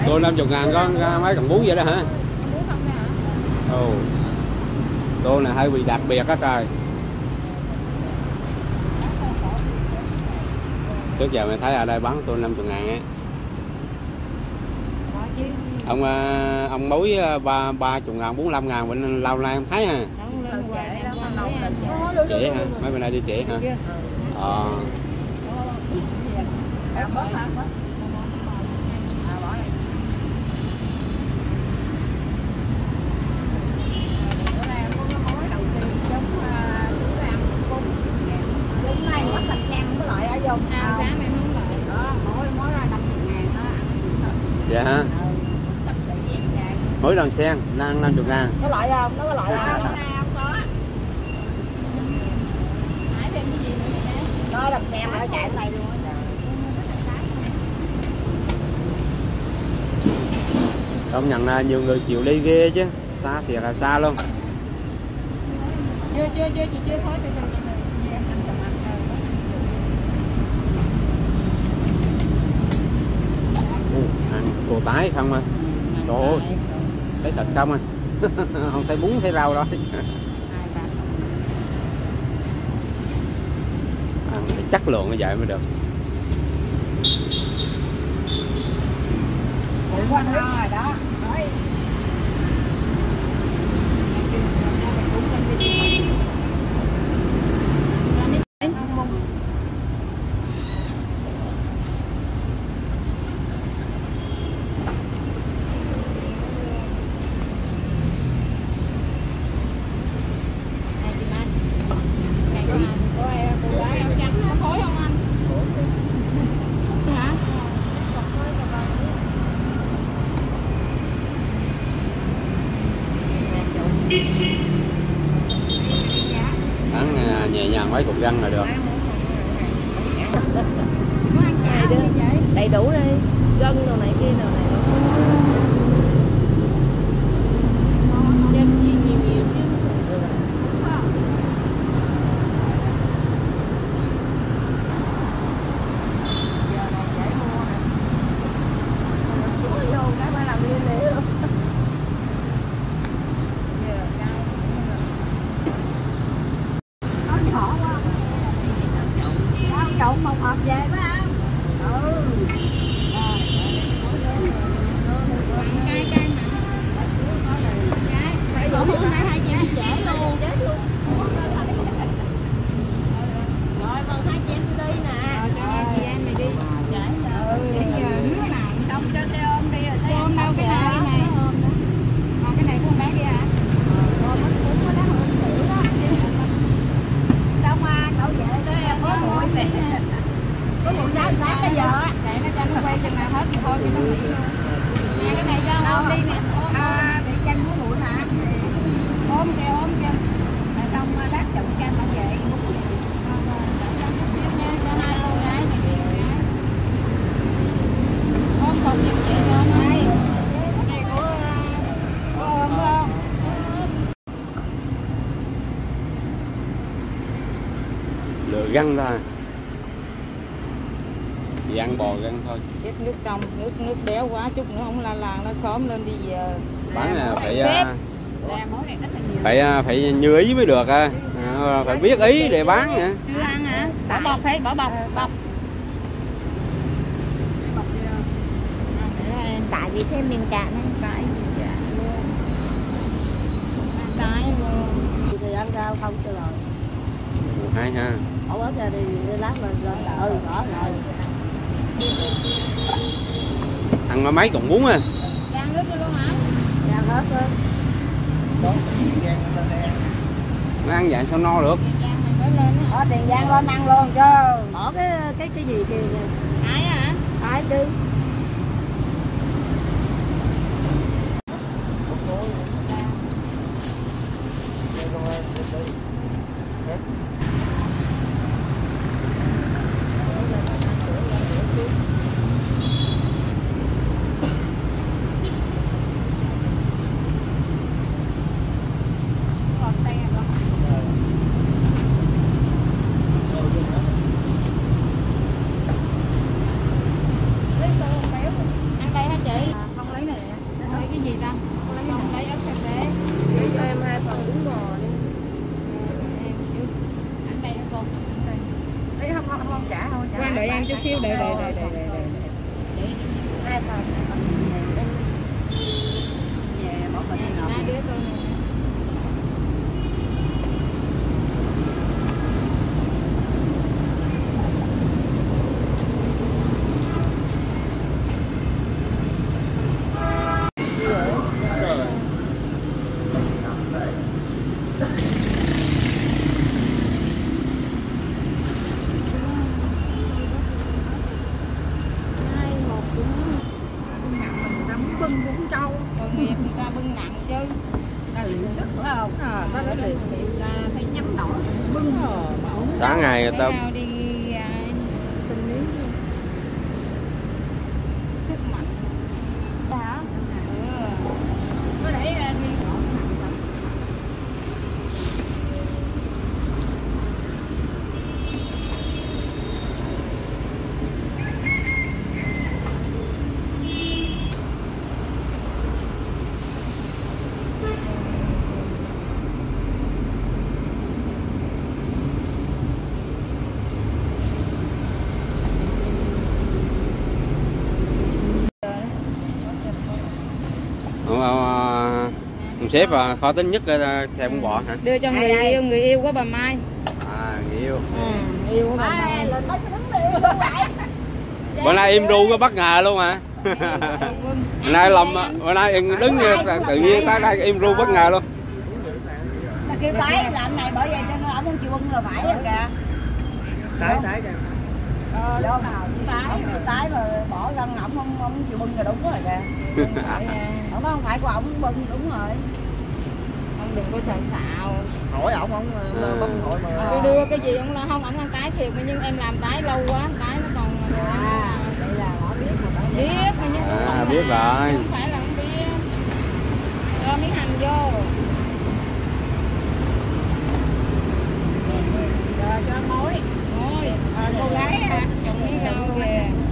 Tô 50.000 có mấy cọng bún vậy đó hả? Ồ. Tô này hơi bị đặc biệt á trời. Trước giờ mình thấy ở đây bán tô 50.000 á. Ông mối 30.000, 45.000 bên lâu nay em thấy ha. Trễ hả? Mấy bên đây đi trễ hả? Dạ hả? Mỗi đòn sen 50.000. Có loại không? Nó có loại không? Nó đầm sen mà nó chạy ở đây luôn á. Công nhận là nhiều người chịu đi ghê chứ. Xa thiệt là xa luôn. Chưa chị chưa khó cho ăn cua tái không à. Trời ơi, thấy thịt không à. Không thấy bún thấy rau đâu. Ăn chất lượng như vậy mới được. Quanh rồi đó. Ăn nhẹ nhàng mấy cục gân là được. Đầy đủ đi, gân đồ này kia đồ này. Trộn một hộp về phải không? Phải đổ hôm nay 2 chị đi trễ luôn. Rồi còn 2 chị em tôi đi nè. Rồi chị em mày đi. Trễ rồi. Bây giờ đứa nào xong cho xe ôm đi rồi. Xe ôm đâu cái này. Còn cái này của con bán đi hả? Có một sáng bây giờ á, để nó cho nó quay chừng nào hết thì thôi cho nó nghỉ. Nè cái này cho ôm đi nè. Để chanh muối nguội mà. Ôm kêu. Rồi xong lát chụp chanh bảo vệ. Cho 2 cô gái này đi gái. Ôm còn nhiều chị ôm đây. Này của ôm không? Lựa gân thôi. Chỉ ăn bò gân thôi. Chết nước trong, nước béo quá, chút nữa không la nó xóm lên đi giờ. Bán là Làm phải như ý mới được à. Phải biết ý để bán hả? chưa ăn hả? Bỏ bọc hay bỏ bọc? Bọc. Tại vì thêm miếng cạn cái gì dạ luôn. Cái luôn. Thì ăn rau không cho rồi. Hay ha. Bỏ ớt ra đi lát lên rồi. Rồi. Ăn mấy cọng bún à? Rang nước luôn hả? Rang hết rồi. Nó ăn vậy sao no được? Tiền Giang lên ăn luôn chứ. Bỏ cái gì thì Ai hả? ai đi. bưng Vũng Châu. Tội nghiệp người ta bưng nặng chứ. Ta liệu sức phải không? Ta đã liệu ra thấy nhắm nổi bưng sáng ngày người ta đi sinh lý sức mạnh. hả? Có để đi sếp khó tính nhất theo con bò hả? đưa cho người yêu của bà Mai. Người yêu. Người yêu của bà Mai. Lên mới đứng đi. Bữa nay im ru có bất ngờ luôn hả? Bữa nay bữa nay đứng tự nhiên tới đây im ru bất ngờ luôn. Là kêu tái làm này bởi vậy cho nên ông không chịu bưng là phải rồi kìa. Tái kìa. Vô nào tái mà bỏ răng ổng không chịu bưng là đúng rồi kìa. Ổng không phải của ổng bưng đúng rồi. Ông đừng có sợ xạo. Hỏi ổng không bắt hỏi mà. Tôi đưa cái gì ông lo không, ổng ăn tái thiệt nhưng em làm tái lâu quá, tái nó còn đây là họ biết mà biết mà nhưng biết rồi. không phải là không biết. Cho miếng hành vô. cho mối. Cô gái hả? Chồng miếng rau kìa.